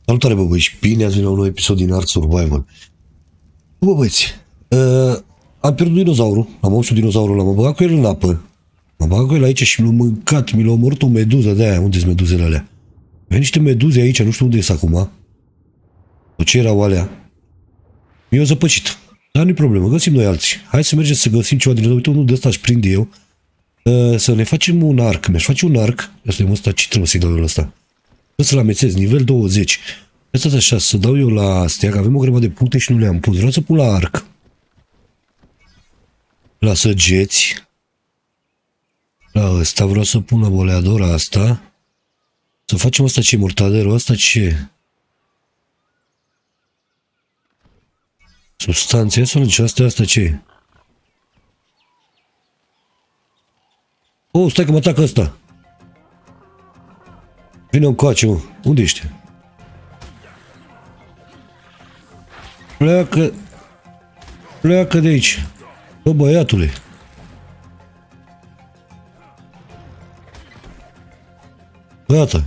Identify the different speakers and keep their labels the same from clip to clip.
Speaker 1: Salutare, bă, băi, și bine ați venit la un nou episod din Ark Survival. Bă, băieți, am pierdut dinozaurul, am auzit dinozaurul ăla, m-am băgat cu el în apă. M-am băgat cu el aici și mi-l-a mâncat, mi l-a omorât o meduză de aia. Unde-s meduzele alea? Avea niște meduze aici, nu știu unde e acum. Ce erau alea? Mi-au zăpăcit. Dar nu-i problemă, găsim noi alții. Hai să mergem să găsim ceva din uite, unul de ăsta își prinde eu. Să ne facem un arc. Mi-aș face un arc. Asta e ăsta, ce trebuie să-i dau eu ăsta? Să-l amețez, nivel 20. Asta așa, să dau eu la astea, că avem o grămadă de puncte și nu le-am pus. Vreau să pun la arc. La săgeți. La ăsta vreau să pun la boleadora asta. Să facem asta ce mortaderul ăsta ce? Substanțe, să nu asta ce? Oh, stai că mă atacă ăsta. Vine încoace, mă. Unde ești? Pleacă. Pleacă de aici. Bă, băiatule. Gata.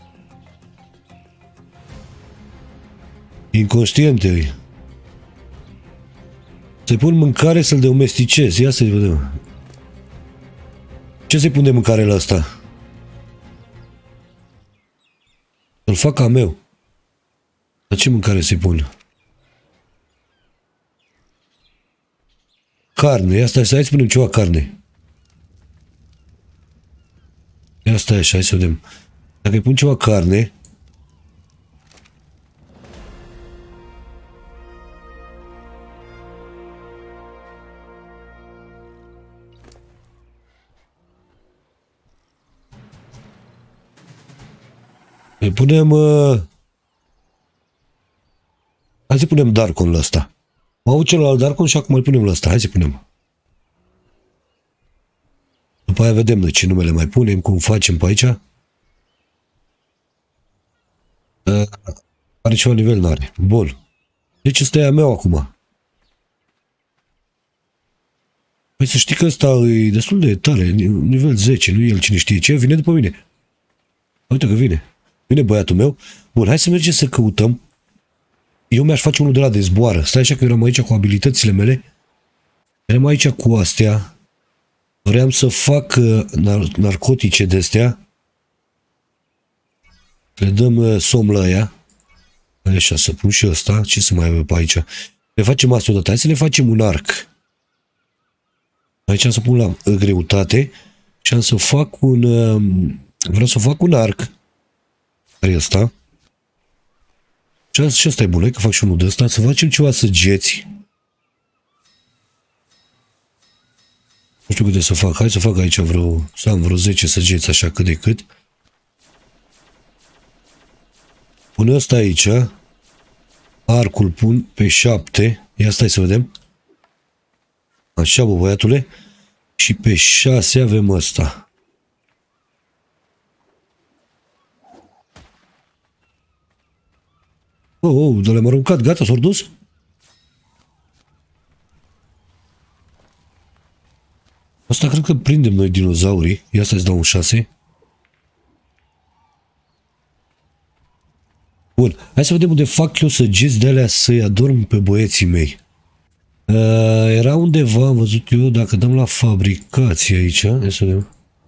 Speaker 1: Inconștiente îi. Să-i pun mâncare să-l domesticez. Ia să-i vedem. Ce să-i pun de mâncare la asta? Să-l fac ca meu. Dar ce mâncare să-i pun? Carne. Ia stai, hai să punem ceva carne. Ia stai așa, hai să vedem. Dacă îi pun ceva carne... Îi punem... Hai să punem Darkon la ăsta. Mă aud celălalt Darkon și acum îl punem la ăsta. Hai să punem. După aia vedem noi ce numele mai punem, cum facem pe aici. Are ceva nivel, n-are. Bun. Deci ăsta e a meu acum. Păi să știi că ăsta e destul de tare. Nivel 10, nu el cine știe ce. Vine după mine. Uite că vine. Vine băiatul meu. Bun, hai să mergem să căutăm. Eu mi-aș face unul de la de zboară. Stai așa că eram aici cu abilitățile mele. Eram aici cu astea. Vreau să fac narcotice de astea. Le dăm somn la ea. Așa, să pun și ăsta. Ce să mai avem pe aici? Le facem asta odată. Hai să le facem un arc. Aici am să pun la greutate. Și am să fac un... vreau să fac un arc. Care e ăsta? Și ăsta e bun, că fac și unul de ăsta. Să facem ceva săgeți. Nu știu câte să fac. Hai să fac aici vreo... Să am vreo 10 săgeți așa cât de cât. Pun ăsta aici. Arcul pun pe 7. Ia stai să vedem. Așa, bă, băiatule. Și pe 6 avem ăsta. Oh, dar le-am aruncat. Gata, s-au dus? Asta cred că prindem noi dinozaurii. Ia să-ți dau un 6. Bun, hai să vedem unde fac eu săgeți de alea să-i adorm pe băieții mei. Era undeva, am văzut eu, dacă dăm la fabricație aici, hai să vedem.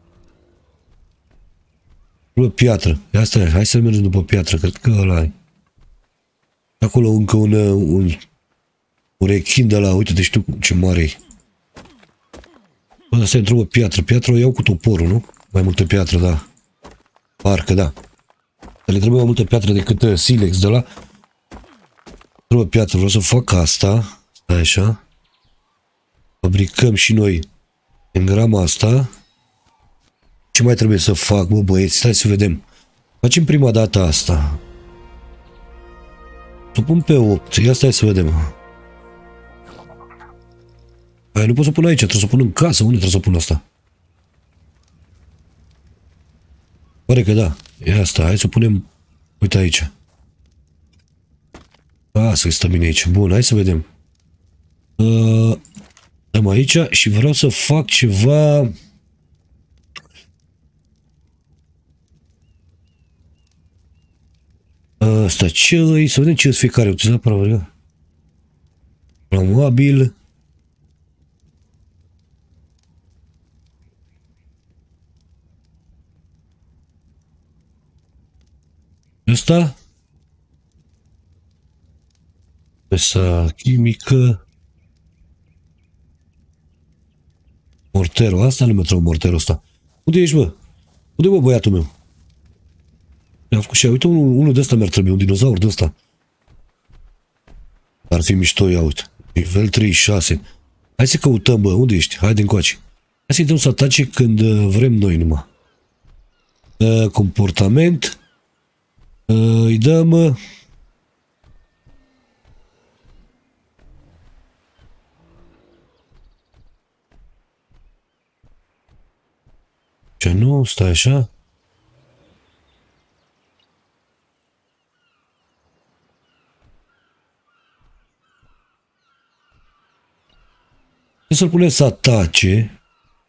Speaker 1: După piatră, asta, hai să mergem după piatră, cred că ăla e. Acolo încă un rechin de la, uite, deci știu ce mare e. Bă, asta e într-o piatră, piatră o iau cu toporul, nu? Mai multă piatră, da. Parcă, da. Dar le trebuie mai multă piatră decât silex de la. Trebuie piatră, vreau să fac asta. Stai așa. Fabricăm și noi engrama asta. Ce mai trebuie să fac, bă, băieți? Stai să vedem. Facem prima dată asta. Să pun pe 8. Ia stai să vedem. Aia nu pot să pun aici, trebuie să pun în casă. Unde trebuie să pun asta? Pare că da. Ia asta, hai să punem. Uite aici. Să-i stă bine aici. Bun, hai să vedem. Dăm aici și vreau să fac ceva. Asta ce îi? Să vedem ce îți fiecare utilizat paravarga. Promobil. Ăsta? Pesa chimică. Morterul. Asta nu mi-a morterul ăsta. Unde ești, bă? Unde, bă, băiatul meu? Mi-a făcut și uite, unul de ăsta mi-ar trebui, un dinozaur de ăsta. Ar fi mișto, ia uite. Nivel 36. Hai să căutăm, bă, unde ești? Haide încoace. Hai să-i dăm să atace când vrem noi numai. Comportament. Îi dăm... Ce nu? Stai așa. Să-l punem să atace.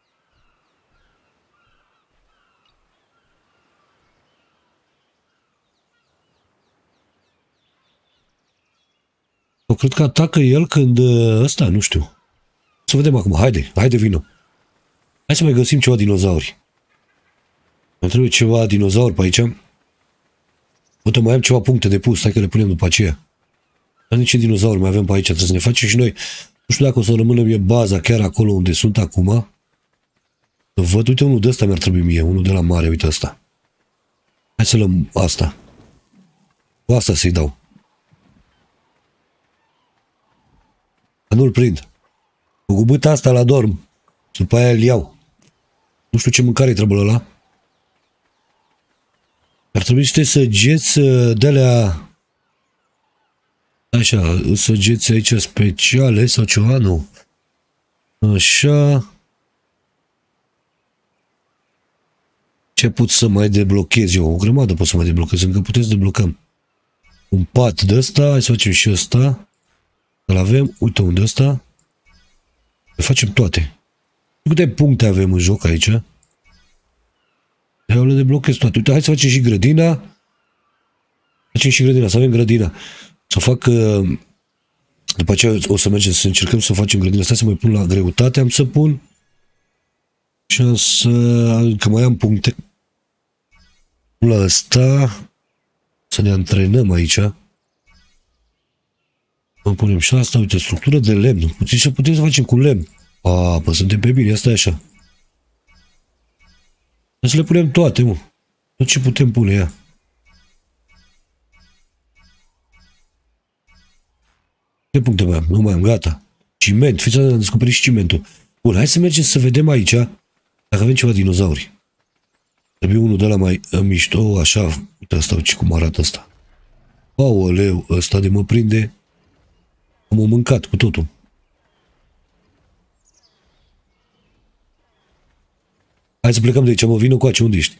Speaker 1: Eu cred că atacă el când ăsta, nu știu. Să vedem acum. Haide, vino. Hai să mai găsim ceva dinozauri. Mai trebuie ceva dinozauri pe aici. Uite, mai am ceva puncte de pus. Hai că le punem după aceea. Dar nici dinozauri mai avem pe aici. Trebuie să ne facem și noi. Nu știu dacă o să rămână mie baza chiar acolo unde sunt acum. Văd, uite, unul de ăsta mi-ar trebui mie. Unul de la mare, uite ăsta. Hai să luăm asta. Cu asta să-i dau. Nu-l prind. Cu gubâta asta la dorm. Și după aia îl iau. Nu știu ce mâncare-i trebuie ăla. Ar trebui să te săgeți de-alea... Așa, săgeți aici speciale sau ceva, nu. Așa. Ce pot să mai deblochez eu? O grămadă pot să mai deblochez, încă puteți deblocăm. Un pat de ăsta, hai să facem și ăsta. Îl avem, uite unde ăsta. Le facem toate. Câte puncte avem în joc aici? Eu le deblochez toate. Uite, hai să facem și grădina. Facem și grădina, să avem grădina. Să fac... După aceea o să mergem să încercăm să facem grădina. Stai să mai pun la greutate, am să pun. Și am să... Că mai am puncte. La ăsta. Să ne antrenăm aici. Punem și asta, uite, structură de lemn. Putem să facem cu lemn. Bă, suntem pe bine, asta e așa. Să le punem toate, mă. Tot ce putem pune, ia. Ce puncte mai am? Nu mai am, gata. Ciment, fiți am descoperit și cimentul. Bun, hai să mergem să vedem aici dacă avem ceva dinozauri. Trebuie unul de la mai mișto, așa. Uite asta, uite cum arată asta. Aoleu, ăsta de mă prinde. Am mâncat cu totul. Hai să plecăm de aici, mă, vină încoace, unde ești?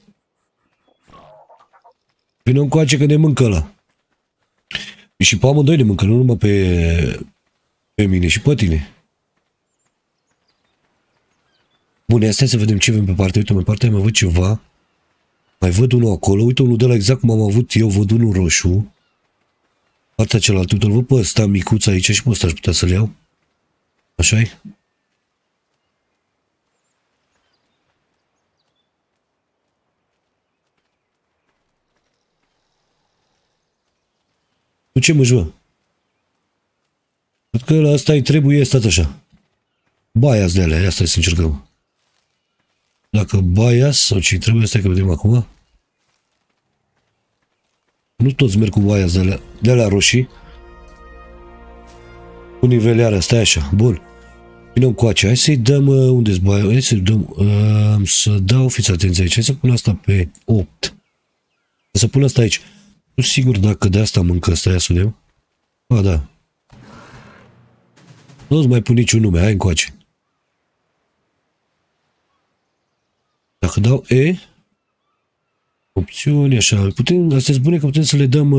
Speaker 1: Vină încoace că ne mâncă ăla. Și pe amândoi ne mâncă, nu numai pe mine și pe tine. Bun, astea să vedem ce avem pe partea. Uite, pe partea mai văd ceva. Mai văd unul acolo. Uite, unul de la exact cum am avut eu, văd unul roșu. Partea cealaltă, uite, îl văd pe ăsta micuț aici și pe ăsta aș putea să-l iau. Așa-i? Tu ce măși, bă? Cred că la asta îi trebuie stat așa. Bias de alea, asta să încercăm. Dacă bias sau ce trebuie, asta că vedem acum. Nu toți merg cu bias de alea roșii. Cu nivelearea, stai așa, bun. Vine încoace, hai să-i dăm, unde-s bias? Hai să-i dăm, să dau, fiți atenți aici, hai să pun asta pe 8. Să pun asta aici. Nu sigur dacă de asta mâncă asta, ia să vedem. A, da. Nu-ți mai pun niciun nume, hai încoace. Dacă dau E, opțiuni, așa, putem, astea sunt bune că putem să le dăm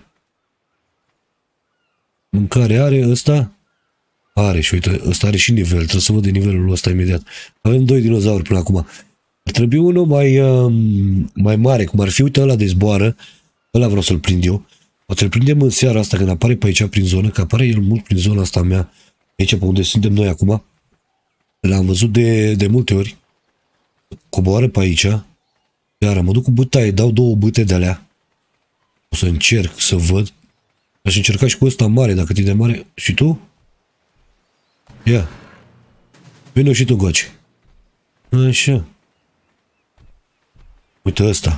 Speaker 1: mâncare are ăsta? Are și uite, ăsta are și nivel, trebuie să văd de nivelul ăsta imediat. Avem 2 dinozauri până acum. Ar trebui unul mai mare, cum ar fi, uite ăla de zboară, ăla vreau să-l prind eu. Poate îl prindem în seara asta când apare pe aici prin zonă, că apare el mult prin zona asta mea, aici pe unde suntem noi acum. L-am văzut de multe ori. Coboară pe aici. Iar mă duc cu bătaie, dau 2 bâte de alea. O să încerc să văd. Aș încerca și cu ăsta mare, dacă e de mare. Și tu? Ia. Vino și tu, goci. Așa. Uite ăsta.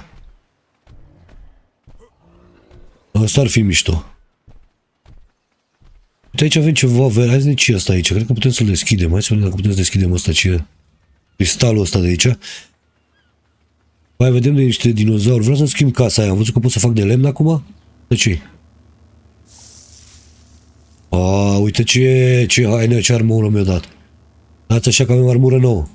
Speaker 1: Ăsta ar fi mișto. Uite, aici avem ceva verde. Hai să vedem ce e ăsta aici. Cred că putem să-l deschidem. Hai să vedem dacă putem să deschidem ăsta ce e. Cristalul ăsta de aici. Mai vedem de niște dinozauri. Vreau să-mi schimb casa aia. Am văzut că pot să fac de lemn acum. De ce? Uite ce haine, ce armură mi-a dat. Dați așa că avem armură nouă.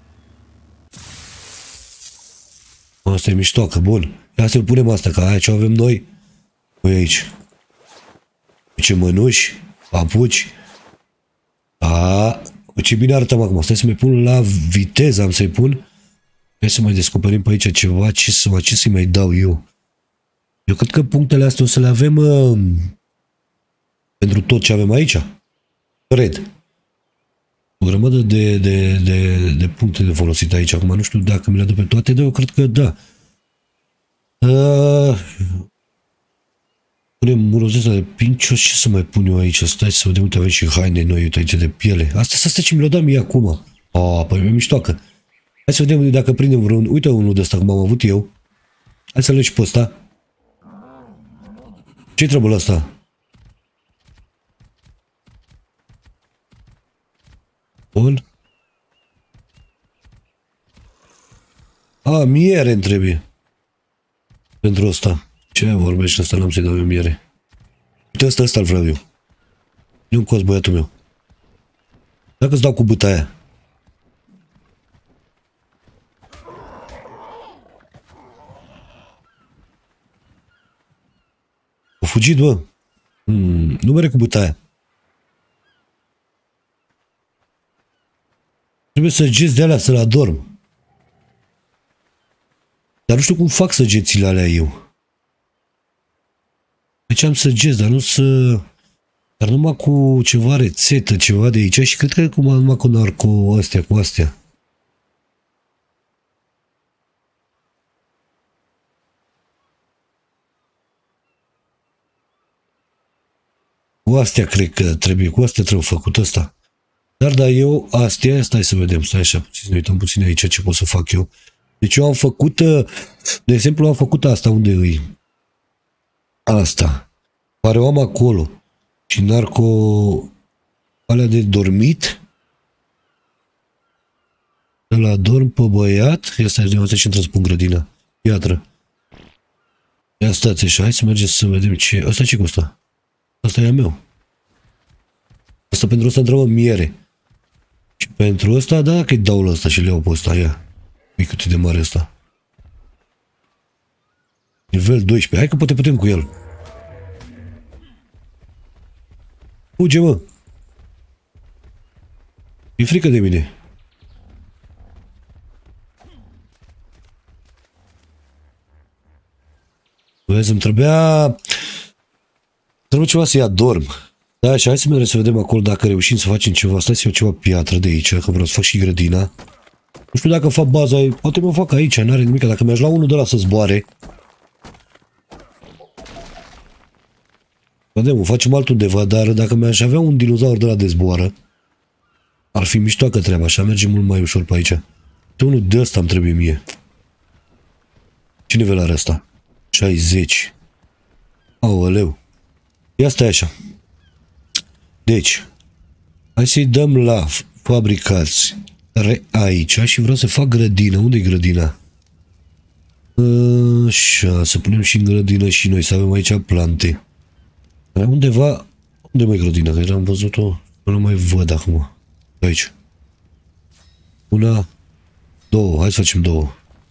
Speaker 1: Asta e miștoacă, bun. Ia să-l punem asta, că aia ce avem noi. Păi aici. Ce mănuși, papuci. Ce bine arătăm acum. Stai să mai pun la viteză, am să-i pun. Hai să mai descoperim pe aici ceva. Ce să-i mai dau eu? Eu cred că punctele astea o să le avem pentru tot ce avem aici. Cred. O grămadă de puncte de folosit aici. Acum nu știu dacă mi le dă pe toate, dar eu cred că da. Punem murul ăsta de pincios. Ce să mai pun eu aici? Stai să vedem. Uite, avem și haine noi, uite aici de piele. Asta ce mi le-o dat mie acum. Păi mi-e miștoacă. Hai să vedem dacă prindem vreun... Uite unul de ăsta cum am avut eu. Hai să-l și pe ăsta. Ce-i trebul ăsta? Bun. Miere îmi trebuie. Pentru ăsta. Ce vorbești ăsta? N-am să-i dau eu miere. Uite ăsta-l vreau eu. Nu-mi cos băiatul meu. Dacă-ți dau cu bâta aia. O fugit, bă. Nu mere cu bâta aia. Trebuie săgeți de alea să-l adorm. Dar nu știu cum fac săgețile alea eu. Deci am săgeți, dar nu să... Dar numai cu ceva rețetă, ceva de aici și cred că numai cu narco astea, cu astea. Cu astea cred că trebuie, cu astea trebuie făcut ăsta. Dar eu, astea, stai să vedem, stai așa puțin, să ne uităm puțin aici ce pot să fac eu. Deci eu am făcut, de exemplu, am făcut asta, unde îi? Asta. Care o am acolo. Și narco, alea de dormit. Îl dorm pe băiat. Ia stai, ce trebuie să pun grădina. Piatră. Ia stați așa, hai să mergem să vedem ce... Asta ce costă? Asta e a meu. Asta pentru asta întreabă miere. Și pentru ăsta, da, că-i dau la ăsta și le iau pe ăsta, ia. Ui, cât e de mare ăsta. Nivel 12. Hai că poate putem cu el. Fuge, mă. E frică de mine. Vezi, îmi trebuia... Trebuie ceva să-i adorm. Da, și hai să mergem să vedem acolo dacă reușim să facem ceva. Stai să iau ceva piatră de aici, că vreau să fac și grădina. Nu știu dacă fac baza, poate mă fac aici, n-are nimic. Dacă mi-aș lua unul de la să zboare. Vedem, o facem altundeva, dar dacă mi-aș avea un dinozaur de la de zboară, ar fi miștoacă treaba, așa merge mult mai ușor pe aici. De unul de ăsta îmi trebuie mie. Ce nivel are ăsta? 60. Aoleu. Ia stai așa. Deci, hai să-i dăm la fabricați aici și vreau să fac grădină. Unde e grădina? Așa, să punem și în grădină și noi, să avem aici plante. Undeva... Unde mai grădina? Că am văzut-o, nu mai văd acum. Aici. Una, două, hai să facem două.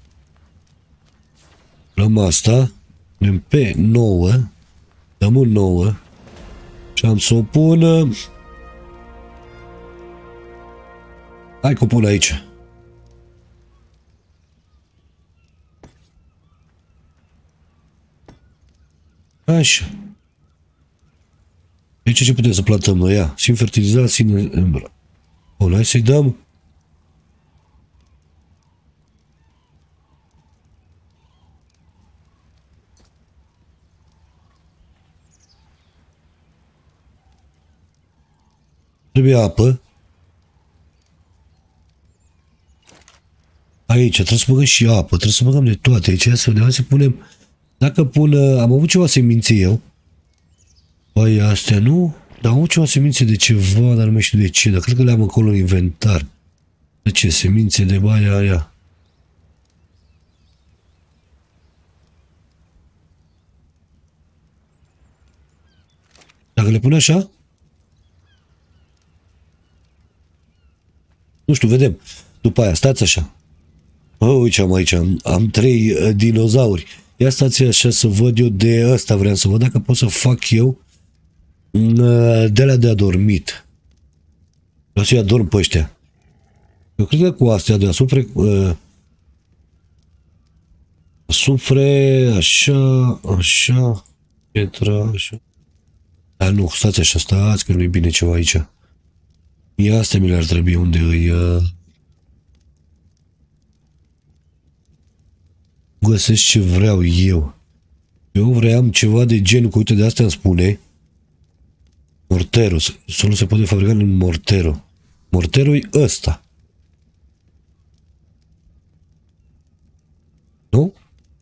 Speaker 1: Luăm asta, punem pe 9, dăm un 9 și am să o pun... Hai că o pun aici. Așa. Deci ce putem să plantăm noi? Ia, sim fertilizat, sim... Bun, hai să-i dăm. Trebuie apă. Aici trebuie să băgăm și apă, trebuie să băgăm de toate aici, să vedem, hai să punem, dacă pun, am avut ceva semințe eu, păi astea nu, dar am avut ceva semințe de ceva, dar nu mai știu de ce, dar cred că le-am acolo în inventar. De ce? Semințe de baia aia. Dacă le pun așa? Nu știu, vedem. După aia, stați așa. Uite, aici am 3 dinozauri. Ia stați așa să văd eu de ăsta, vreau să văd dacă pot să fac eu de alea de adormit. Vreau să-i adorm pe ăștia. Eu cred că cu astea de asupra sufre, așa, pietra, așa. Dar nu, stați așa, stați, că nu e bine ceva aici. Mie astea mi le-ar trebui unde îi... găsesc ce vreau eu. Eu vreau ceva de genul, că uite, de asta îmi spune mortero. Să nu se poate fabrica în mortero. Mortero e ăsta. Nu?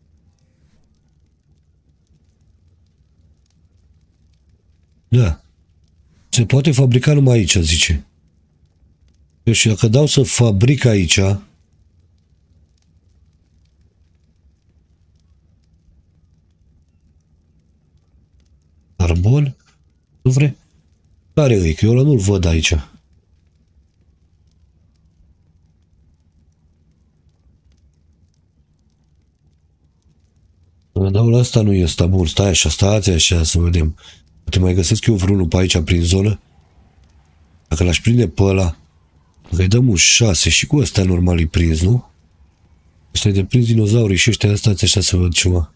Speaker 1: Da. Se poate fabrica numai aici, zice. Eu și dacă dau să fabric aici, carbon, nu vrei? Care e? Că eu ăla nu-l văd aici. Dar la asta nu este bun. Stai așa, stați așa să vedem. Te mai găsesc eu vreunul pe aici prin zonă? Dacă l-aș prinde pe ăla, dacă îi dăm un 6 și cu ăsta normal îi prins, nu? Ăsta e de prins dinozaurii și ăștia, stați așa să văd ceva.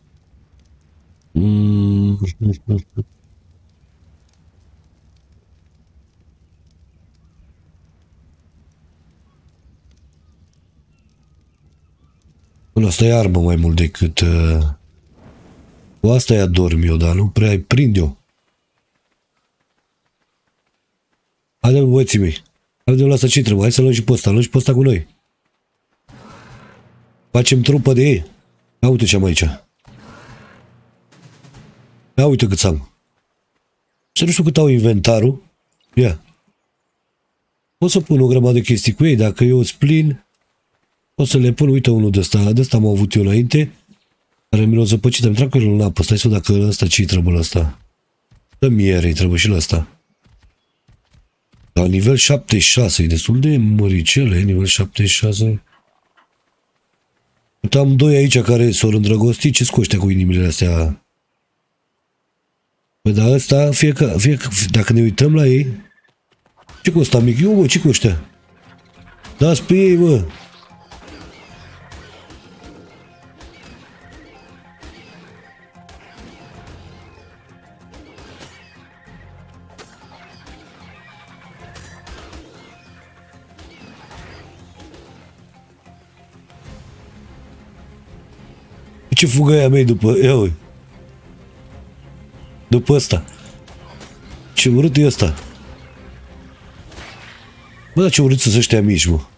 Speaker 1: Până asta e armă mai mult decât... Cu asta i adorm eu, dar nu prea îi prind eu. Haide, băieții mei. Haide, la asta ce trebuie? Hai să luăm și pe ăsta. Luăm și pe ăsta cu noi. Facem trupă de ei. Ia uite ce am aici. Ia uite cât am. Să nu știu cât au inventarul. Ia. Pot să pun o grămadă de chestii cu ei. Dacă eu îți plin, pot să le pun. Uite unul de ăsta. De ăsta am avut eu înainte. Care mi-l-o zăpăcit. Am intrat cu el în apă. Stai să văd dacă ăsta ce-i trebuie la ăsta. Dă miere, îi trebuie și la ăsta. La nivel 76, e destul de măricele, nivel 76. Uite, am 2 aici care s-au îndrăgostit, ce scoștea cu inimile astea? Păi, dar ăsta, dacă ne uităm la ei, ce cu ăsta mic? Eu, bă, ce cu ăștia? Dați pe ei, bă! Ce fugă aia mei după... Ia ui. După ăsta. Ce urât e ăsta. Bă, dar ce urât să ăștia mici, mă.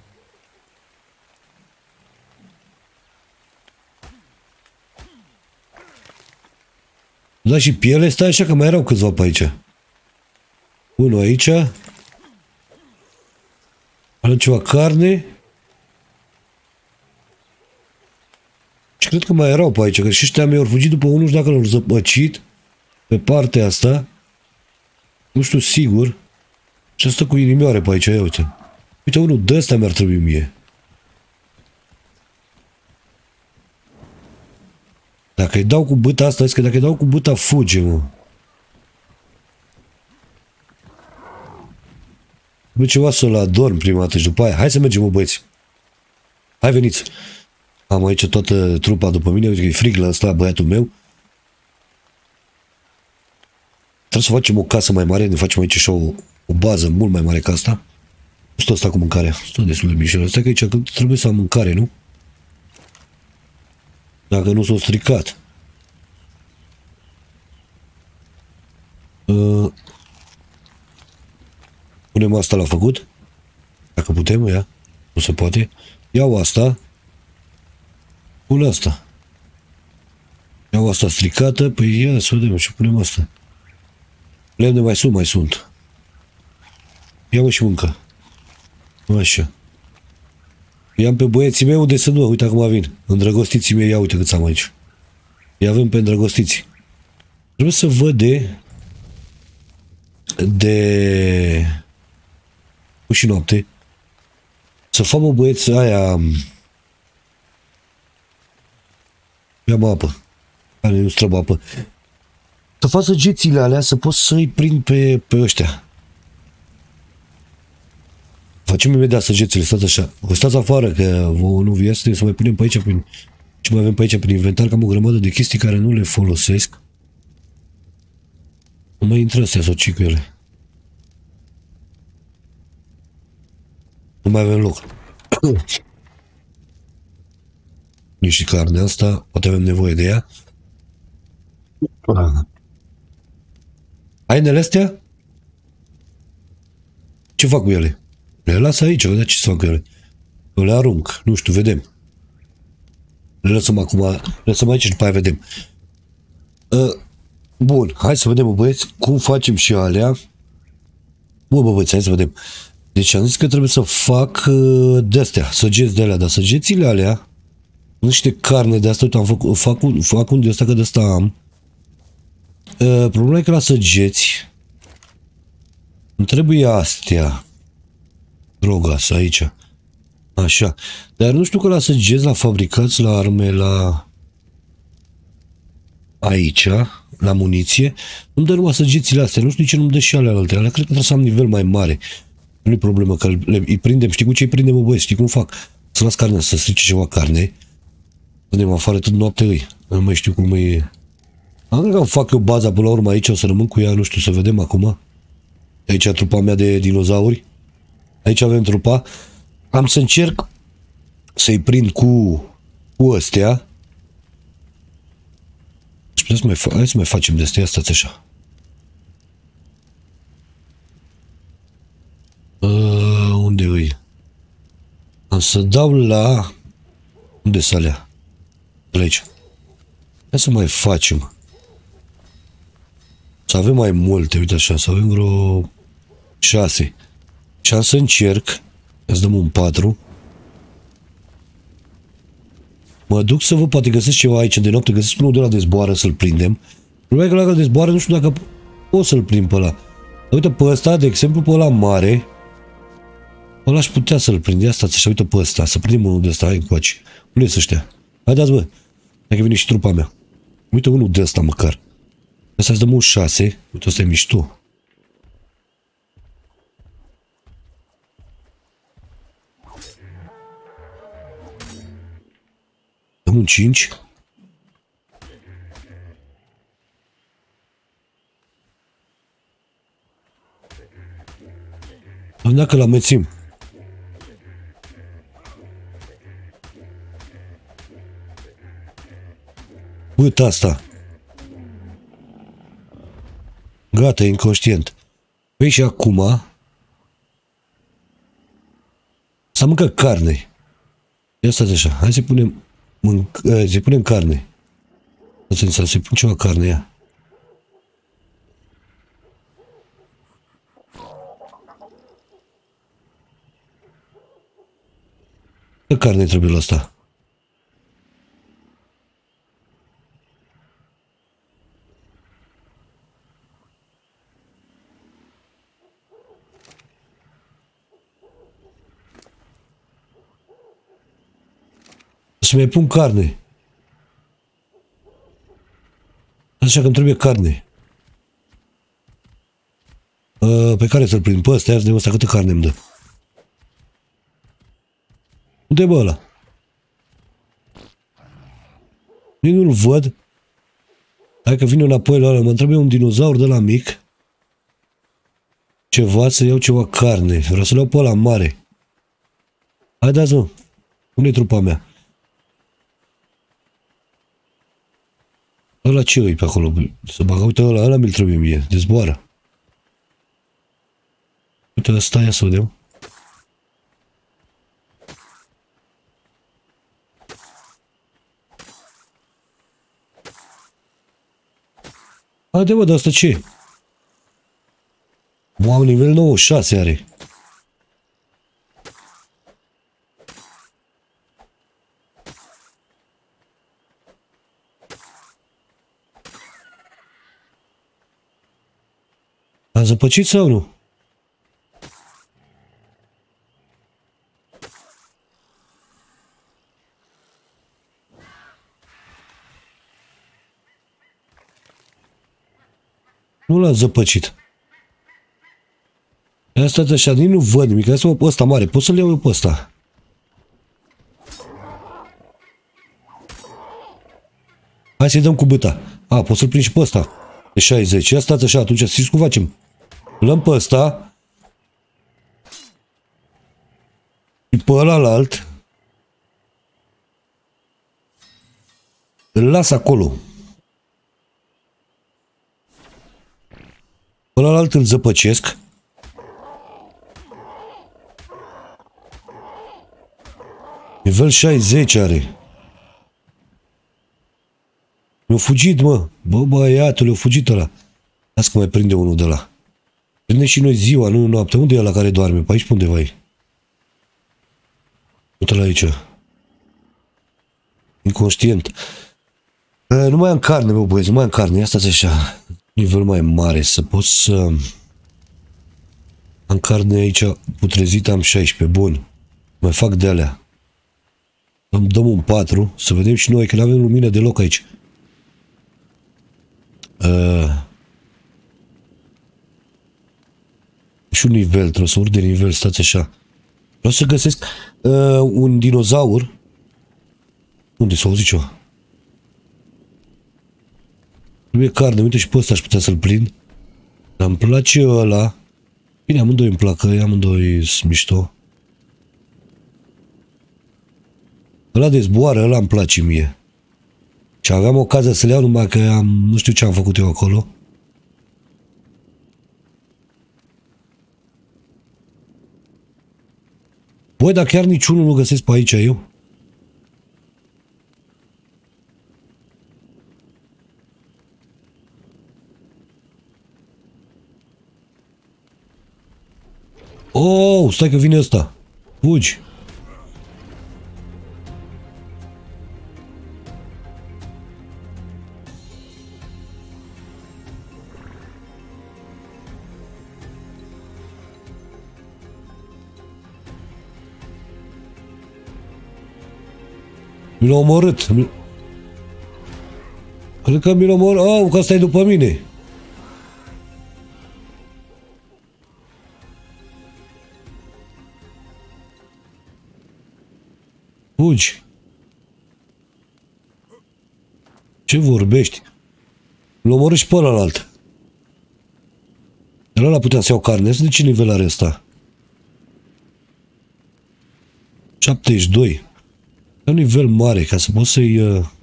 Speaker 1: Da, și piele, stai așa că mai erau câțiva pe aici. Unul aici. Are ceva carne. Și cred că mai erau pe aici, că și ăștia mi-au fugit după unul și dacă l-au zăpăcit pe partea asta. Nu știu sigur. Și asta cu inimioare pe aici, ia uite. Uite, unul de ăsta mi-ar trebui mie. Dacă îi dau cu bâta asta, zic că dacă îi dau cu bâta, fuge, mă. Bă, ceva să-l adorm prima dată și după aia. Hai să mergem, mă, băieți. Hai, veniți. Am aici toată trupa după mine. Uite că e frig la ăsta, băiatul meu. Trebuie să facem o casă mai mare, ne facem aici și o bază mult mai mare ca asta. Stă asta cu mâncarea. Stă destul de mișto. Asta că aici trebuie să am mâncare, nu? Dacă nu s-o stricat. Punem asta la făcut. Dacă putem, ia. Nu se poate. Iau asta. Pun asta. Iau asta stricată. Păi ia să vedem și punem asta. Lemne mai sunt. Ia-mă și mâncă. Așa. I-am pe băieții mei unde să nu. Uite acum vin. Îndrăgostiții mei. Ia uite cât am aici. I avem pe îndrăgostiți. Trebuie să văd de și noapte să fac o băieță aia. Ia-mă apă. Care nu străbă apă. Să fac săgețile alea, să pot să-i prind pe ăștia. Facem imediat săgețile, stați așa. Stați afară, că vouă nu via să mai punem pe aici. Ce mai avem pe aici prin inventar, că am o grămadă de chestii care nu le folosesc. Nu mai intră astea sau ci cu ele. Nu mai avem loc. Nici și carnea asta, poate avem nevoie de ea. Hainele astea? Ce fac cu ele? Le las aici, vedea ce să fac cu ele. Eu le arunc, nu știu, vedem. Le lăsăm acum, le lăsăm aici și după aia vedem. Bun, hai să vedem, băieți, cum facem și alea. Bun, băieți, hai să vedem. Deci am zis că trebuie să fac de-astea, săgeți de alea, dar săgețile alea, niște carne de asta, uite, fac un de asta, că de asta am. Problema e că la săgeți îmi trebuie astea. Drogas, aici. Așa. Dar nu știu că la săgeți, la fabricați, la arme, la aici, la muniție, nu-mi dă numai săgețile astea. Nu știu de ce nu-mi dă și alea alte. Alea cred că trebuie să am nivel mai mare. Nu e problemă, că îi prindem. Știi cu ce îi prindem, băieți? Știi cum fac? Să las carnea, să strice ceva carne. Să afară tot noaptea îi. Nu mai știu cum e. Am cred că fac eu baza până la urmă aici, o să rămân cu ea, nu știu, să vedem acum. Aici e trupa mea de dinozauri. Aici avem trupa. Am să încerc să-i prind cu astea. Și hai să mai facem de astea, stați așa. Unde îi? Am să dau la... Unde să alea? De aici. Hai să mai facem. Să avem mai multe, uite așa, să avem vreo 6. Și am să încerc. Îți dăm un 4. Mă duc să văd, poate găsesc ceva aici de noapte, găsesc unul de ăla de zboară să-l prindem. Problema e că la de zboară nu știu dacă pot să-l prind pe ăla. Uite pe ăsta, de exemplu, pe ăla mare. Pe ăla aș putea să-l prind. Ia stați așa, uite pe ăsta, să prindem unul de ăsta, hai încoace. Unde sunt ăștia? Hai dați, bă. Dacă vine și trupa mea. Uite unul de ăsta măcar. Asta îți dăm un 6. Uite, ăsta e mișto. Dăm un 5. Dacă l-amețim. Uite asta. Gata, e inconștient. Păi și acum să mâncă carne. Ia stați așa. Hai să punem să punem carne. Să pun ceva carne, ia. Ce carne trebuie la asta? Să mai pun carne. Așa că îmi trebuie carne. Pe care să-l prind? Pe ăsta, ia să vedem ăsta câtă carne îmi dă. Unde e bă ăla? Nici nu-l văd. Hai că vine înapoi la ăla. Mă trebuie un dinozaur de la mic. ceva, să iau ceva carne. Vreau să le iau pe ăla mare. Hai, dați, mă. Unde-i trupa mea? Ăla ce e pe acolo? Să bagă, uite ăla mi-l trebuie mie. De zboară. Uite, ăsta, ia să vedem. Haide, mă, dar asta ce e? Wow, nivel 96 are. A zăpăcit sau nu? Nu l-a zăpăcit. Asta așa, nici nu văd nimic. Asta pe ăsta mare. Pot să-l iau eu pe ăsta. Hai să-i dăm cu băta. A, pot să-l prind și pe ăsta. De 60. Ia stați așa, atunci știți cum facem? Îl luăm pe ăsta. Și pe ălalt îl las acolo. Pe ălalt îl zăpăcesc. Nivel 60 are. Mi-a fugit, mă. Bă, băiatul, a fugit ăla. Las că mai prinde unul de ăla. Prinde și noi ziua, nu noapte. Unde e ăla care doarme? Pe aici pe undeva e? Uite-l aici. Inconștient. Nu mai am carne, bă, băieți, nu mai am carne. Ia stați așa. Nivel mai mare. Să pot să... Am carne aici putrezită, am 16. Bun. Mai fac de alea. Îmi dăm un 4. Să vedem și noi că nu avem lumină deloc aici. Și un nivel. Trebuie să urc de nivel. Stați așa. Vreau să găsesc un dinozaur. Unde s-a auzit ceva? Nu e carne. Uite și pe ăsta aș putea să-l prind. Dar îmi place ăla. Bine, amândoi îmi plac. Amândoi sunt mișto. Ăla de zboară, ăla îmi place mie. Și aveam ocazia să le iau, numai că nu știu ce am făcut eu acolo. Băi, dar chiar niciunul nu găsesc pe aici eu. Oh, stai că vine ăsta. Fugi. Mi l-a omorât. Cred că mi l-a omorât. Au, că ăsta e după mine. Fugi. Ce vorbești? L-a omorât și pe ălalt. Dar ăla putea să iau carne. De ce nivel are ăsta? 72. E un nivel mare ca să pot să-i...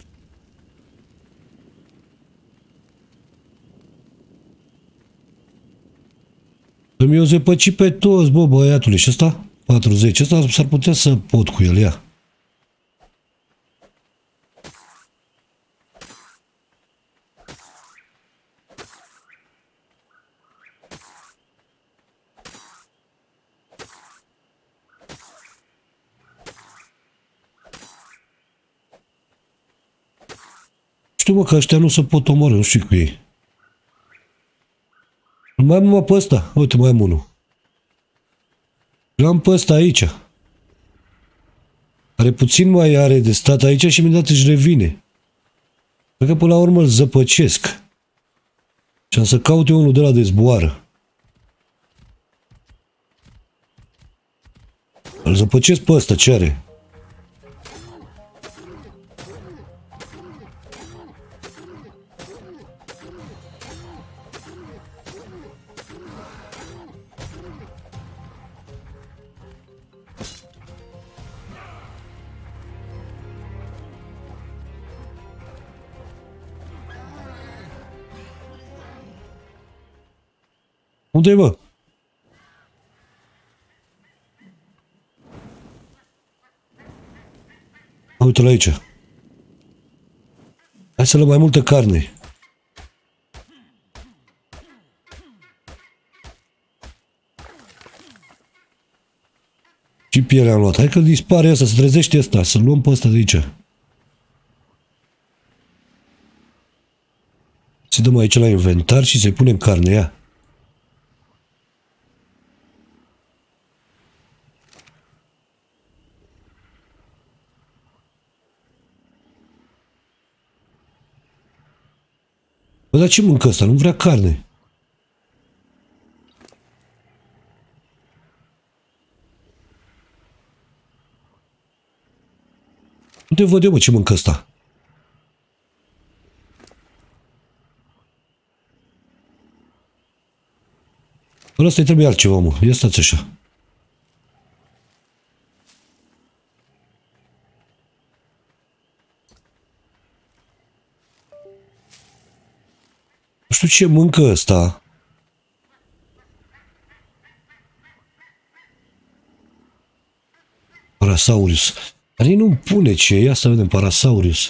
Speaker 1: Îmi o zăpăci pe toți, bă, băiatule. Și ăsta? 40. Ăsta s-ar putea să pot cu el, ia. Știu, mă, că ăștia nu se pot omorâ, nu știu cu ei. Mai am numai pe ăsta. Uite, mai am unul. L-am pe ăsta aici. Are puțin mai are de stat aici și imediat își revine. Cred că până la urmă îl zăpăcesc. Și am să caut eu unul de la de zboară. Îl zăpăcesc pe ăsta, ce are? Unde e, bă? Uite-l aici. Hai să luăm mai multă carne. Și pielea am luat. Hai că dispare asta, se trezește ăsta. Să luăm pe ăsta de aici. Să dăm aici la inventar și să-i punem carne, ia. Bă, dar ce mâncă ăsta? Nu vrea carne. Nu te văd eu, bă, ce mâncă ăsta. Ăla ăsta-i trebuie altceva, mă. Ia stați așa. Nu știu ce mâncă ăsta. Parasaurus. Dar ei nu-mi pune ce. Ia să vedem, Parasaurus.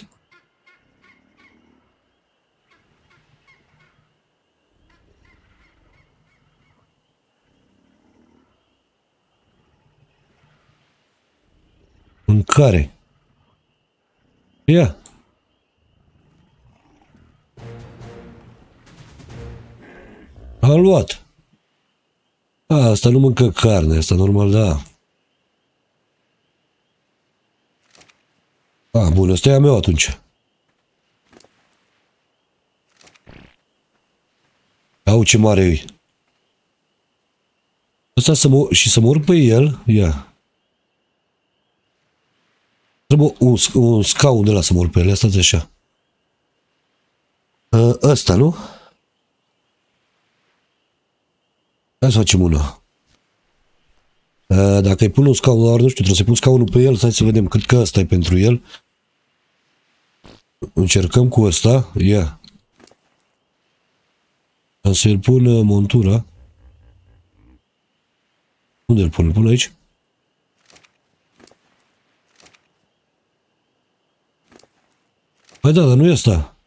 Speaker 1: Mâncare. Ia. Am luat. Asta nu mâncă carne, asta normal, da. Bun, ăsta e a meu atunci. Au ce mare e. Ăsta să mă urc pe el, ia. Trebuie un scaun de la să mă urc pe el, stați așa. Ăsta, nu? Hai să facem una. Dacă îi pun un scaun, nu știu, trebuie să pun scaunul pe el, să vedem, cred că ăsta e pentru el. Încercăm cu ăsta, ia. Ca să-l pun montura. Unde îl pun? Îl pun aici? Păi da, dar nu e asta.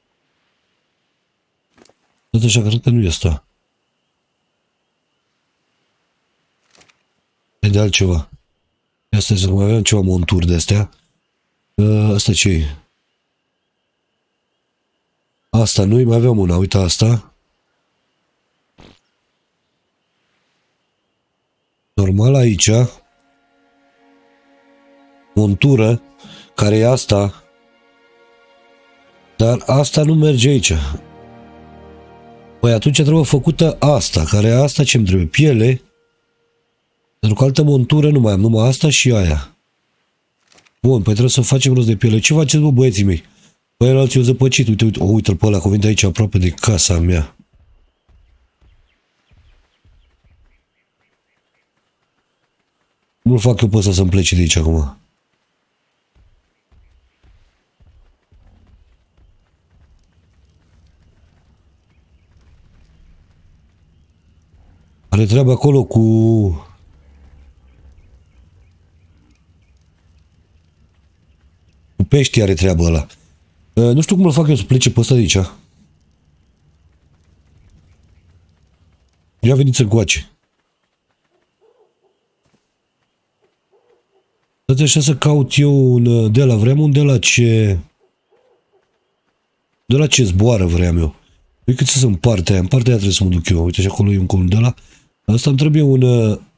Speaker 1: Tot așa, cred că nu e asta. E de altceva. Asta să mai avem ceva monturi de astea. Asta ce e? Asta nu-i, mai aveam una, uite asta. Normal aici. Montură, care e asta. Dar asta nu merge aici. Păi atunci trebuie făcută asta, care asta ce-mi trebuie? Piele. Pentru că altă montură nu mai am, numai asta și aia. Bun, păi trebuie să facem rost de piele. Ce faceți, bă, băieții mei? Păi el alții o zăpăcit, uite, uite, uite-l pe ăla, că vine de aici aproape de casa mea. Nu-l fac eu pe ăsta să-mi plece de aici acum. Are treabă acolo cu pești, are treabă ăla. Nu știu cum îl fac eu să plece pe ăsta de aici. Ia veniți încoace. Dați așa să caut eu un de la, vreau un de la ce... De la ce zboară vreau eu. Uite cât să sunt partea aia. În partea aia trebuie să mă duc eu. Uite și acolo e un de la. Asta îmi trebuie un...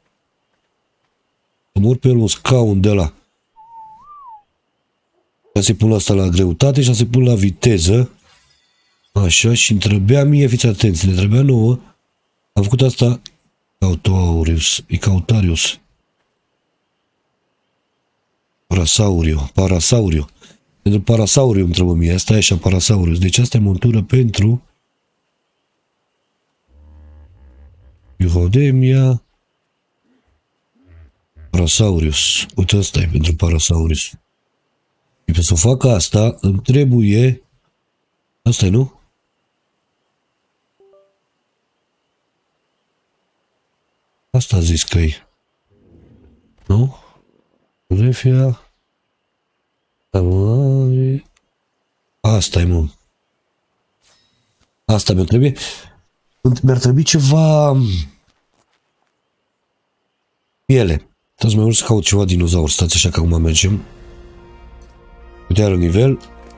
Speaker 1: Să mă urc pe el un scaun de la. Ca să-i pun asta la greutate și să-i pun la viteză. Așa, și îmi trebuia mie, fiți atenți, ne trebuia nouă. Am făcut asta. Icautarius. Parasauriu. Pentru Parasauriu îmi trebuie mie. Asta e așa, Parasaurius. Deci asta e montură pentru Iuhodemia. Parasaurius. Uite, asta e pentru Parasaurius. Și pentru să fac asta, îmi trebuie... Asta e, nu? Asta a zis că-i. Nu? Refia. Asta-i, mă. Asta mi-ar trebui. Mi-ar trebui ceva... Piele. Trebuie mai mult să caut ceva dinozaur. Stați așa că acum mergem. Uite, are un nivel.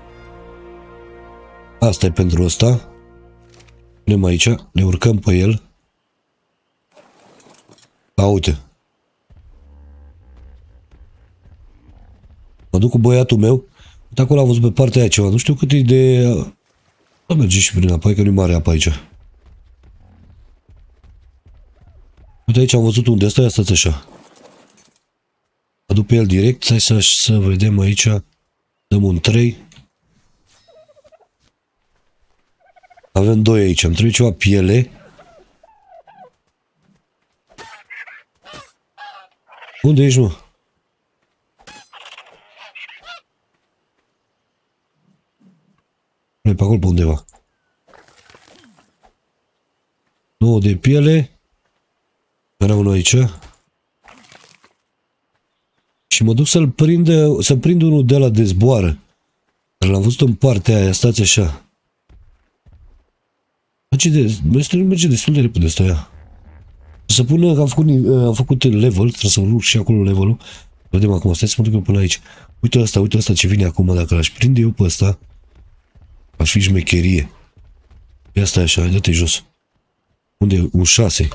Speaker 1: Asta e pentru ăsta. Punem aici. Ne urcăm pe el. A, uite. Mă duc cu băiatul meu. Uite, acolo am văzut pe partea aia ceva. Nu știu cât e de... Da, merge și prin apă, că nu-i mare apă aici. Uite, aici am văzut unde ăsta, stați așa. Mă duc pe el direct, hai să vedem aici. Dăm un 3. Avem 2 aici, îmi trebuie ceva piele. Unde ești, mă? Nu, pe acolo pe undeva. 9 de piele. Era unul aici. Și mă duc să-l prind unul de la de zboară. L-am văzut în partea aia, stați așa. Merge destul de repede asta aia. Să pună, am făcut level, trebuie să urc și acolo levelul. Vedem acum, stai să mă duc eu până aici. Uite ăsta ce vine acum, dacă l-aș prinde eu pe ăsta, ar fi șmecherie. Ia stai așa, dă-te jos. Unde e? Un 6.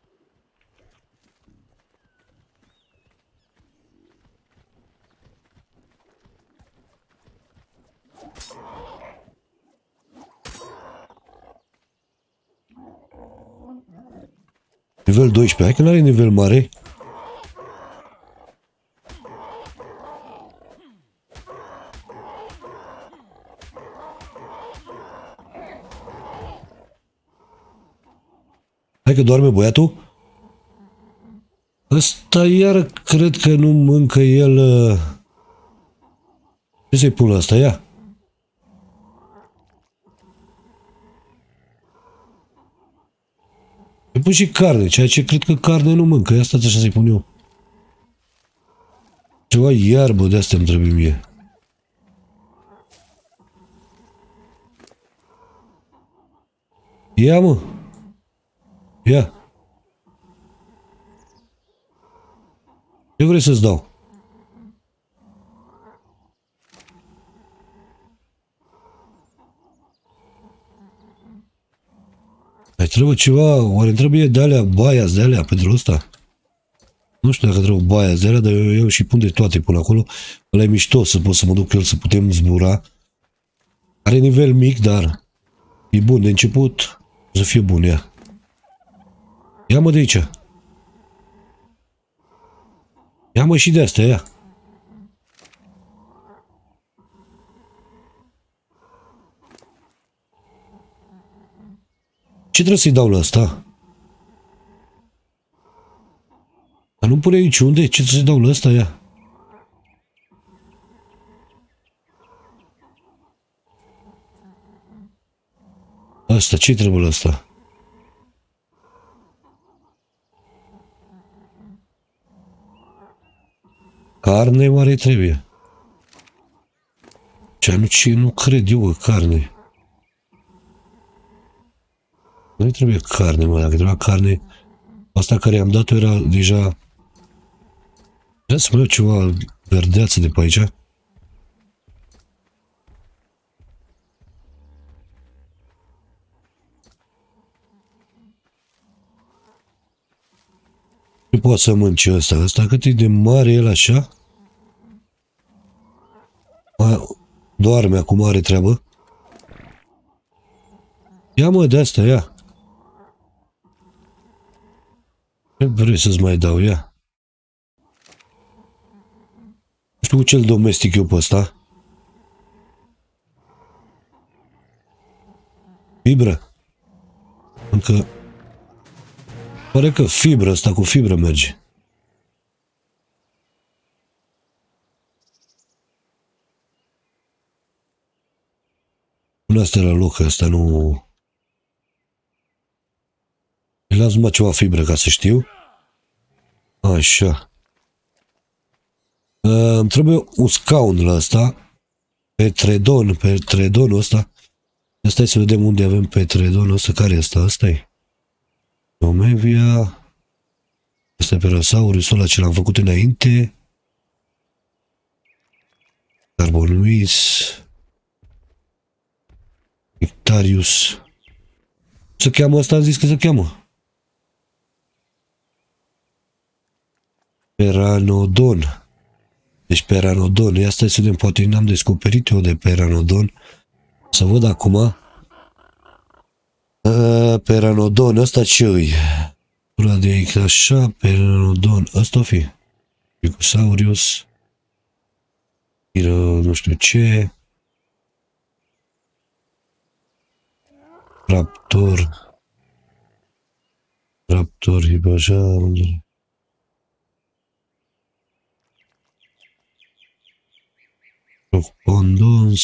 Speaker 1: Nivel 12, hai că n-are nivel mare. Hai că doarme băiatul. Ăsta iar cred că nu mâncă el... Ce să-i pun la asta? Ia. Îi pun și carne, ceea ce cred că carne nu mâncă. Ia stați așa să-i pun eu. Ceva iarbă de astea îmi trebuie mie. Ia, mă. Ia. Ce vrei să-ți dau? Mai trebuie ceva, oare trebuie de alea, baiați de alea pentru ăsta? Nu știu dacă trebuie baiați de alea, dar eu și pun de toate până acolo. Ăla e mișto să pot să mă duc el să putem zbura. Are nivel mic, dar e bun de început. O să fie bun, ia. Ia mă de aici. Ia mă și de astea, ia. Ce trebuie să-i dau la asta? Dar nu pune niciunde. Ce trebuie să-i dau la asta, ia? Asta, ce trebuie la asta? Carne mare trebuie. Ce nu cred eu că carne. Nu trebuie carne, mă, dacă trebuia carne, asta care i-am dat-o era deja... Vreau să mă iau ceva verdeață de pe aici. Nu pot să mănânci ăsta. Ăsta cât e de mare el așa? Doarme acum, are treabă. Ia mă de asta, ia. Ce vrei să-ți mai dau, ia. Nu știu ce-l domestic eu pe ăsta. Fibră? Încă... Pare că fibră asta, cu fibră merge. Pune astea la loc, asta nu... Îi las numai ceva fibră ca să știu. Așa. Îmi trebuie un scaun la ăsta. Pe tredonul ăsta. Stai să vedem unde avem pe tredonul ăsta. Care e ăsta? Ăsta-i. Omevia. Ăsta e Pterosaurus ăla ce l-am făcut înainte. Carbonuis. Ictarius. Se cheamă ăsta? Am zis că se cheamă Pteranodon. Deci Pteranodon. Ia stai să vedem, poate n-am descoperit eu de Pteranodon. Să văd acum. Pteranodon, ăsta ce-i? Ura de aici, așa, Pteranodon. Ăsta o fi. Picosaurus. Nu știu ce. Raptor, hibajar. Pondons.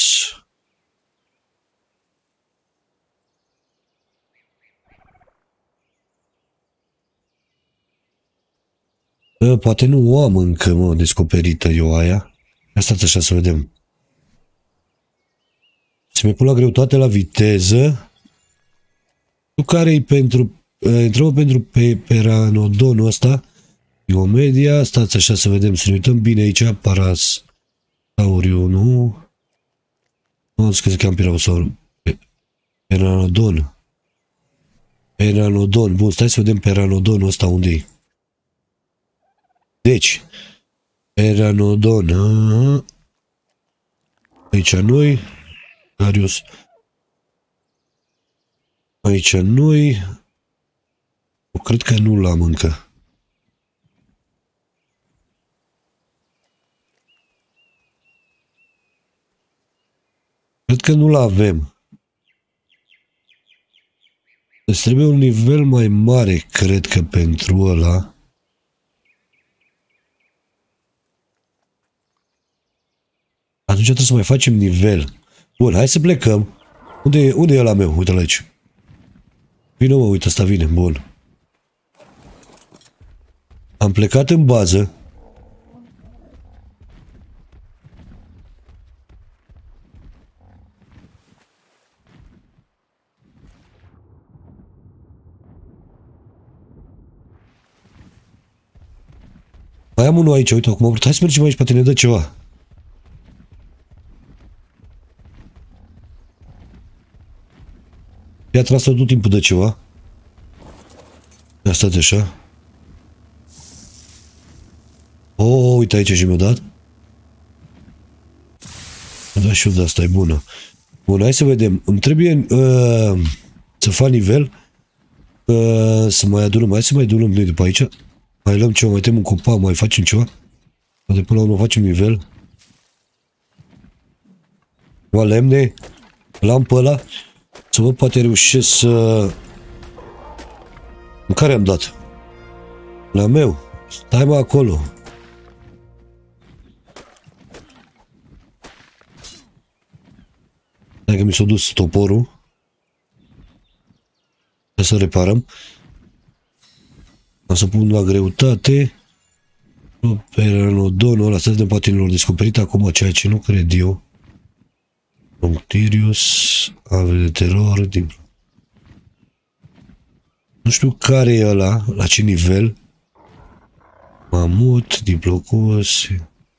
Speaker 1: Poate nu o am încă, mă, descoperită eu aia. Stați așa să vedem. Se mi pun la greutate, la viteză. Care-i pentru... Întrebă pentru Pteranodonul ăsta. Diomedia. Stați așa să vedem, să ne uităm bine aici. Parasauriu, nu? Nu, că se cheamă Pterosauriu. Pteranodon. Pteranodon. Bun, stai să vedem Pteranodonul ăsta unde-i. Deci, Pteranodon. Aici noi. Arius. Aici noi. Eu cred că nu l-am încă. Cred că nu l-avem. Îți trebuie un nivel mai mare, cred că pentru ăla. Atunci trebuie să mai facem nivel. Bun, hai să plecăm. Unde e ăla meu? Uite-l aici. Vino, mă, uite, ăsta vine. Bun. Am plecat în bază. Mai am unul aici, uite, acum am vrut. Hai să mergem aici, poate ne dă ceva. Piatra asta tot timpul dă ceva. Ia stați așa. Oh, uite aici și mi-a dat. Da, și eu de asta e bună. Bun, hai să vedem. Îmi trebuie să fac nivel. Să mai adunăm. Hai să mai adunăm noi după aici. Mai luăm ceva, mai tem un copac, mai facem ceva. Poate până la urmă facem nivel. Ceva lemne. L-am pe ăla. Să văd, poate reușesc să... În care am dat? La meu. Stai mă acolo. Stai că mi s-a dus toporul. Hai să reparăm. O să pun la greutate. Pteranodonul ăla, să vedem, poate l-au descoperit acum, ceea ce nu cred eu. Octirius, ave de teror, nu știu care e ăla, la ce nivel. Mamut, Diplocus.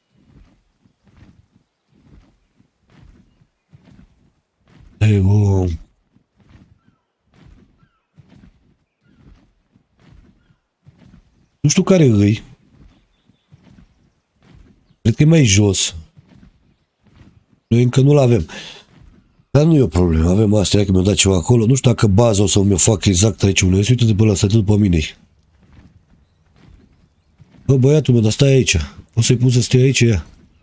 Speaker 1: Ego. Nu știu care îi. Cred că e mai jos. Noi încă nu-l avem. Dar nu e o problemă. Avem astea, că mi-au dat ceva acolo. Nu știu dacă baza o să mi-o fac exact aici unde este. Uite-te pe ăla, stai după mine. Bă, băiatul meu, dar stai aici. O să-i pun să stea aici, ea.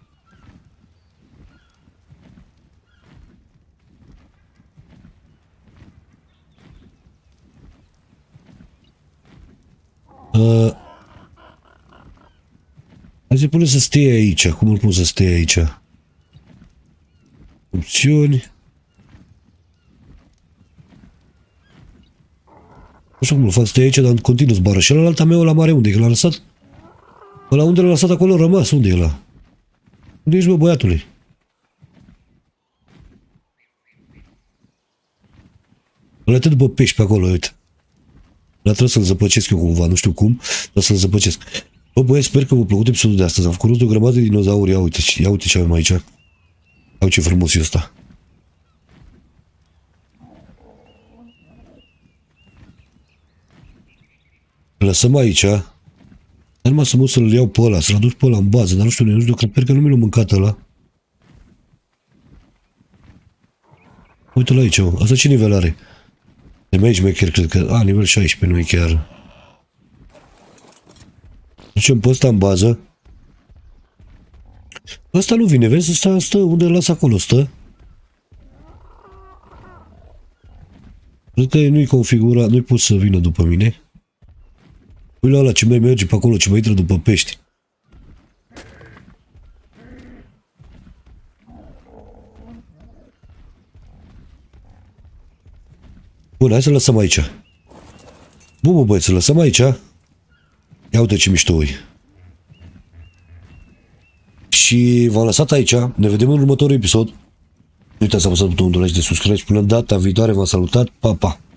Speaker 1: Hai să pune să stea aici. Cum îl pun să stea aici? Opțiuni. Nu știu cum îl fac să stea aici, dar continuu zboară. Și ălalt meu la mare unde? Că l-a lăsat? Ăla unde l-a lăsat acolo rămas? Unde e ăla? Unde ești, bă, băiatule? Ăla te după pești pe acolo, uite. Dar trebuie să-l zăpăcesc eu cumva, nu știu cum, dar să-l zăpăcesc. Bă, băieți, sper că v-a plăcut episodul de astăzi. Am făcut o grămadă de dinozauri, ia uite ce avem aici. Ia ce frumos e ăsta. Lăsăm aici. Dar numai să mă să-l iau pe ăla, să-l aduc pe ăla în bază, dar nu știu, cred că nu mi l-a mâncat ăla. Uite-l aici, mă. Asta ce nivel are? De mai șmecher, cred că... A, nivel 16, nu e chiar. Ducem pe ăsta în bază. Ăsta nu vine, vezi? Ăsta stă unde îl las acolo, stă. Cred că nu-i configurat, nu-i pus să vină după mine. Uite la ăla ce mai merge pe acolo, ce mai intră după pești. Bun, hai să lăsăm aici. Bun, bă, băieți, să lăsăm aici. Ia uite ce mișto e. Și v-am lăsat aici. Ne vedem în următorul episod. Nu uitați să apăsați butonul de like, de subscribe. Până data viitoare v-am salutat. Pa, pa!